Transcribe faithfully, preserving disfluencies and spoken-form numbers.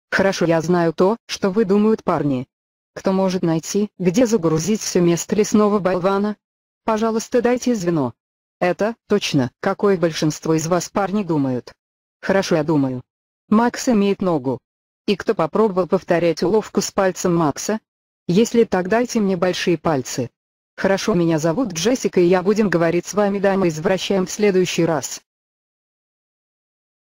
Хорошо, я знаю то, что вы думают парни. Кто может найти, где загрузить все место лесного болвана? Пожалуйста, дайте звено. Это, точно, какое большинство из вас парни думают. Хорошо, я думаю. Макс имеет ногу. И кто попробовал повторять уловку с пальцем Макса? Если так, дайте мне большие пальцы. Хорошо, меня зовут Джессика, и я будем говорить с вами, да, мы извращаем в следующий раз.